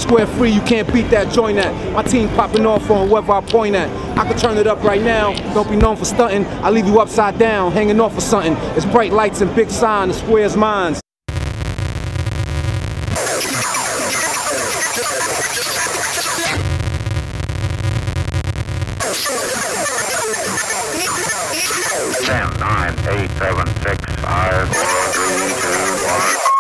Square free, you can't beat that joint at. My team popping off on whoever I point at. I can turn it up right now, don't be known for stunting. I leave you upside down, hanging off of something. It's bright lights and big sign, the square's mine. Ten, 9, 8, 7, 6, 5, 4, 3, 2, 1.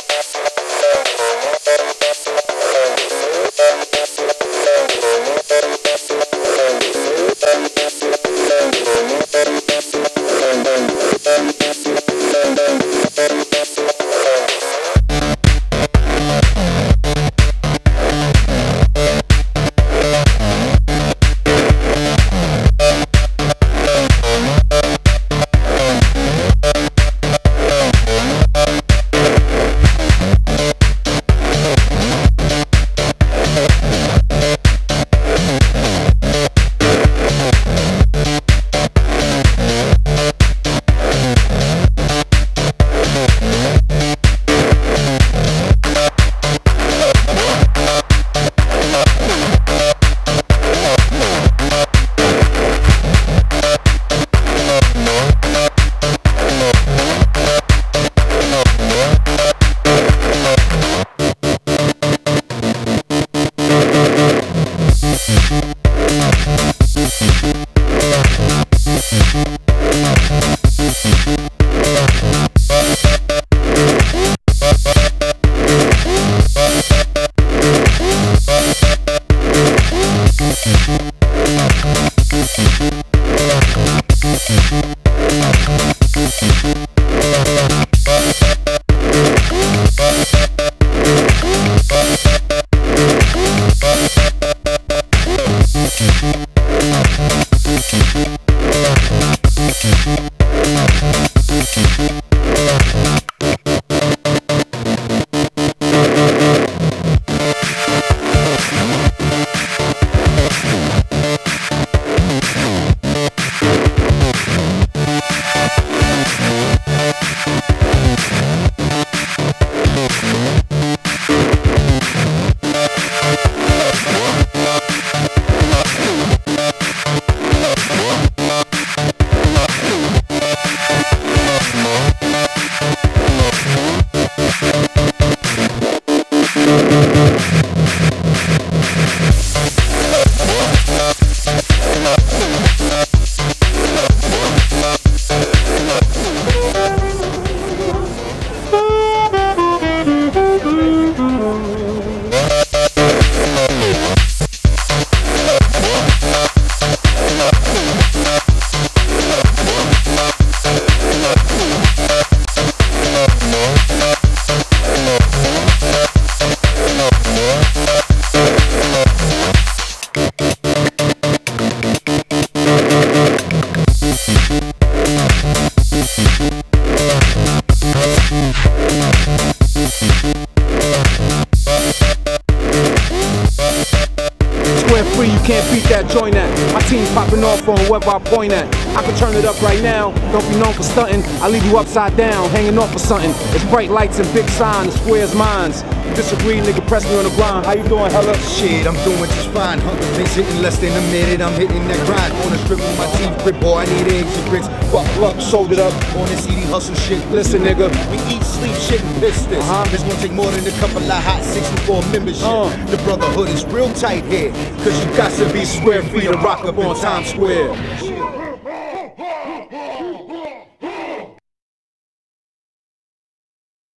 Free, you can't beat that joint at. My team popping off on whoever I point at. I can turn it up right now, don't be known for stunting. I leave you upside down, hanging off of something. It's bright lights and big sign, the square's mine. You disagree, nigga, press me on the grind. How you doing, hella? Shit, I'm doing just fine. Hunger things hitting less than a minute. I'm hitting that grind. On the strip with my team grip, boy. I need eggs and bricks. Buckle up, sold it up. On this eating hustle shit. Listen, nigga. We eat, sleep, shit, and piss this. It's gonna take more than a couple of hot 64 membership. The brotherhood is real tight here. Cause you got to be square free to rock up on Times Square.